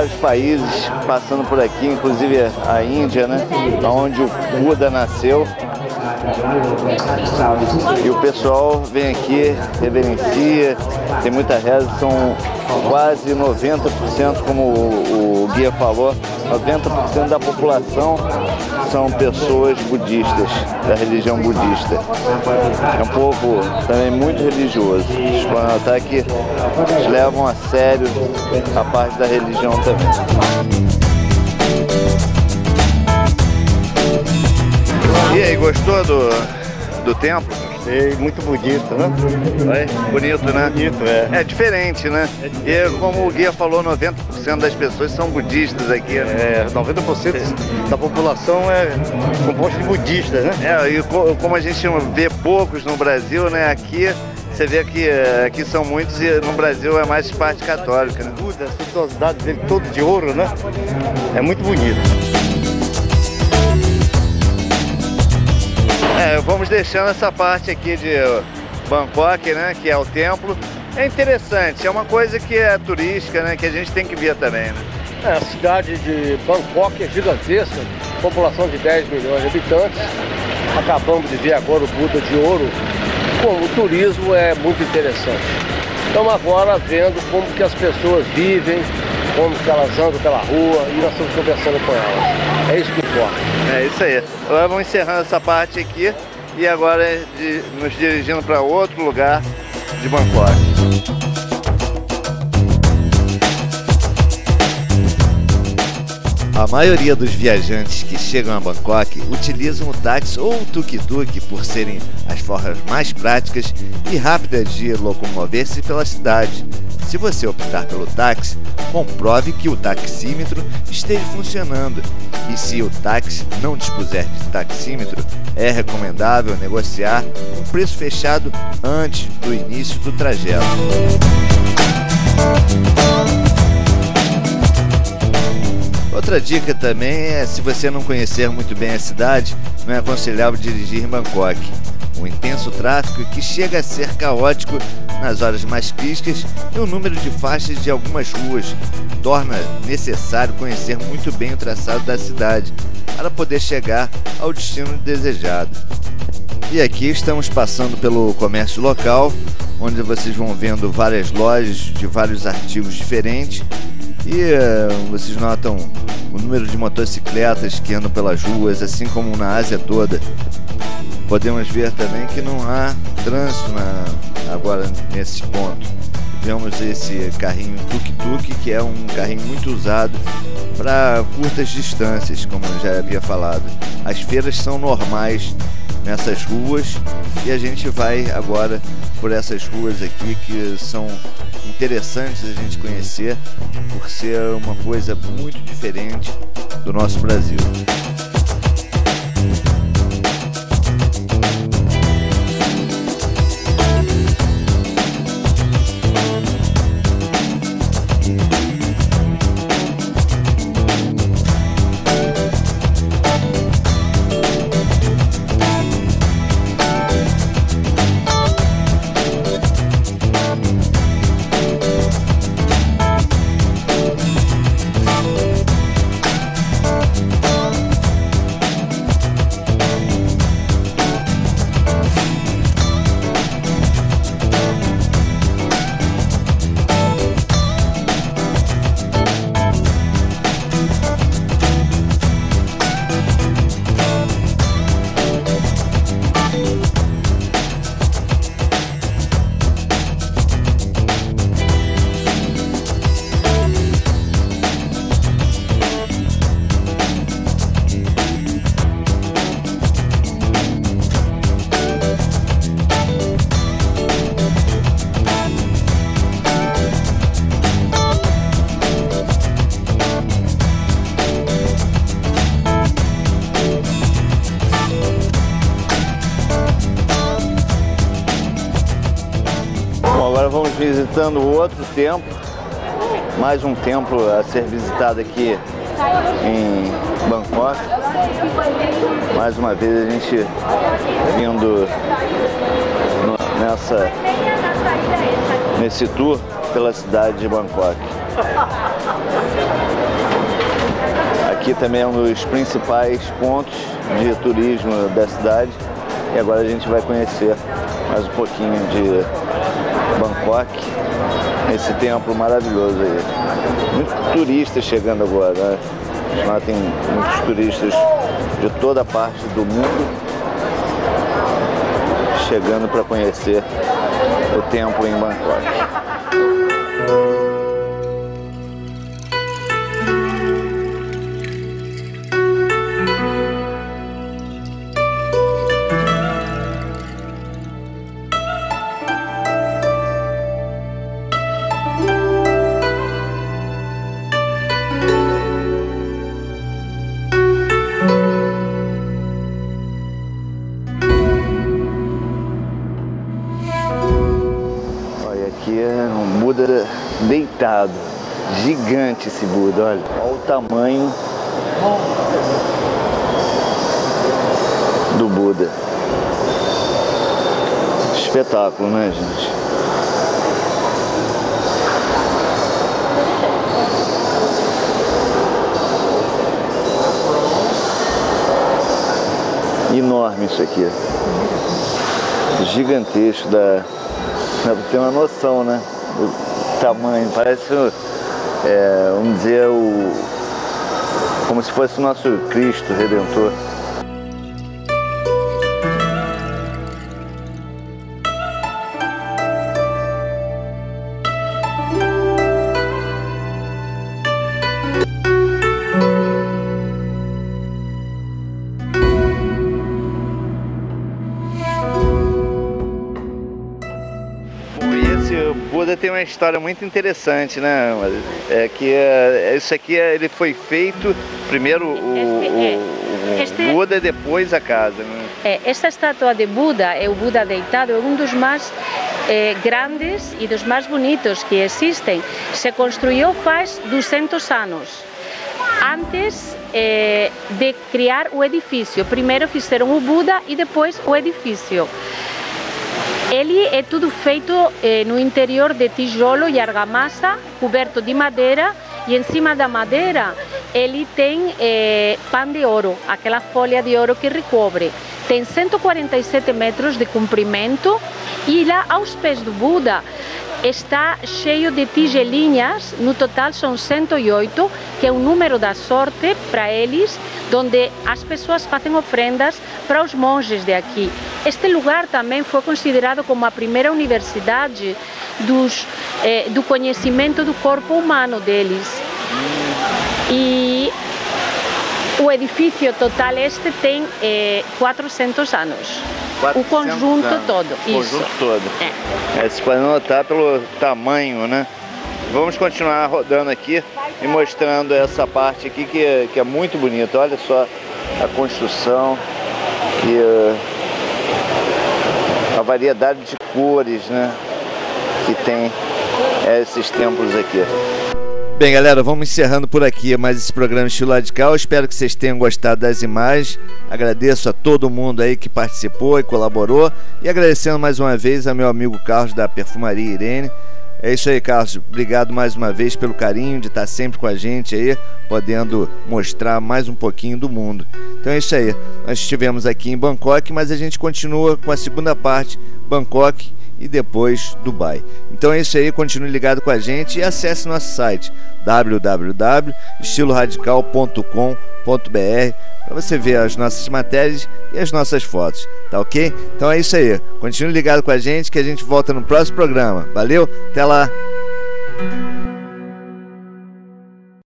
vários países passando por aqui, inclusive a Índia, né? Onde o Buda nasceu. E o pessoal vem aqui, reverencia, tem muita reza, são quase 90%, como o guia falou, 90% da população são pessoas budistas, da religião budista. É um povo também muito religioso. Quando está aqui, eles levam a sério a parte da religião também. E aí, gostou do templo? Gostei, muito bonito, né? Bonito, né? Bonito, é. É diferente, né? E como o guia falou, 90% das pessoas são budistas aqui, né? 90% da população é composta de budistas, né? E como a gente vê poucos no Brasil, né? Aqui você vê que aqui são muitos e no Brasil é mais parte católica, né? Buda, a suntuosidade dele todo de ouro, né? É muito bonito. Vamos deixando essa parte aqui de Bangkok, né, que é o templo. É interessante, é uma coisa que é turística, né, que a gente tem que ver também, né? A cidade de Bangkok é gigantesca, população de 10 milhões de habitantes. Acabamos de ver agora o Buda de Ouro. Como o turismo é muito interessante. Estamos agora vendo como que as pessoas vivem, como que elas andam pela rua e nós estamos conversando com elas. É isso que importa. É isso aí. Agora vamos encerrando essa parte aqui e agora nos dirigindo para outro lugar de Bangkok. A maioria dos viajantes que chegam a Bangkok utilizam o táxi ou o tuk-tuk por serem as formas mais práticas e rápidas de locomover-se pela cidade. Se você optar pelo táxi, comprove que o taxímetro esteja funcionando. E se o táxi não dispuser de taxímetro, é recomendável negociar um preço fechado antes do início do trajeto. Outra dica também é, se você não conhecer muito bem a cidade, não é aconselhável dirigir em Bangkok. O intenso tráfego que chega a ser caótico nas horas mais críticas e o número de faixas de algumas ruas torna necessário conhecer muito bem o traçado da cidade para poder chegar ao destino desejado. E aqui estamos passando pelo comércio local, onde vocês vão vendo várias lojas de vários artigos diferentes. E vocês notam o número de motocicletas que andam pelas ruas, assim como na Ásia toda. Podemos ver também que não há trânsito agora nesse ponto. Vemos esse carrinho tuk-tuk, que é um carrinho muito usado para curtas distâncias, como eu já havia falado. As feiras são normais nessas ruas e a gente vai agora por essas ruas aqui que são interessantes a gente conhecer por ser uma coisa muito diferente do nosso Brasil. Agora vamos visitando outro templo, mais um templo a ser visitado aqui em Bangkok. Mais uma vez a gente vindo nesse tour pela cidade de Bangkok. Aqui também é um dos principais pontos de turismo da cidade. E agora a gente vai conhecer mais um pouquinho de Bangkok, esse templo maravilhoso aí. Muitos turistas chegando agora, né? Lá tem muitos turistas de toda parte do mundo chegando para conhecer o templo em Bangkok. Aqui é um Buda deitado, gigante esse Buda, olha o tamanho do Buda. Espetáculo, né, gente? Enorme isso aqui, gigantesco, dá pra ter uma noção, né, do tamanho. Parece, vamos dizer, como se fosse o nosso Cristo Redentor. O Buda tem uma história muito interessante, né? Isso aqui ele foi feito primeiro o Buda e depois a casa, né? Esta estátua de Buda, o Buda deitado, é um dos mais grandes e dos mais bonitos que existem. Se construiu faz 200 anos. Antes de criar o edifício, primeiro fizeram o Buda e depois o edifício. Ele é tudo feito no interior de tijolo e argamassa, coberto de madeira, e em cima da madeira ele tem pão de ouro, aquela folha de ouro que recobre. Tem 147 metros de comprimento e lá aos pés do Buda está cheio de tigelinhas, no total são 108, que é o número da sorte para eles, onde as pessoas fazem ofrendas para os monges de aqui. Este lugar também foi considerado como a primeira universidade do conhecimento do corpo humano deles. E o edifício total tem 400 anos. 400 o conjunto anos. Todo. O conjunto todo. Você pode notar pelo tamanho, né? Vamos continuar rodando aqui e mostrando essa parte aqui que é muito bonita. Olha só a construção e a variedade de cores, né, que tem esses templos aqui. Bem, galera, vamos encerrando por aqui mais esse programa Estilo Radical. Espero que vocês tenham gostado das imagens. Agradeço a todo mundo aí que participou e colaborou. E agradecendo mais uma vez a meu amigo Carlos da Perfumaria Irene. É isso aí, Carlos. Obrigado mais uma vez pelo carinho de estar sempre com a gente aí, podendo mostrar mais um pouquinho do mundo. Então é isso aí. Nós estivemos aqui em Bangkok, mas a gente continua com a segunda parte, Bangkok e depois Dubai. Então é isso aí, continue ligado com a gente e acesse nosso site www.estiloradical.com.br para você ver as nossas matérias e as nossas fotos, tá ok? Então é isso aí, continue ligado com a gente que a gente volta no próximo programa. Valeu, até lá!